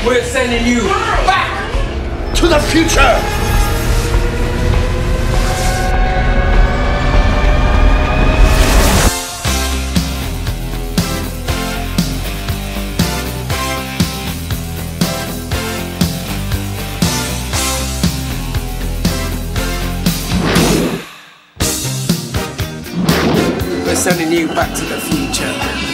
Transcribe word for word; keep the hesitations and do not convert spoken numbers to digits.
We're sending you back to the future! We're sending you back to the future.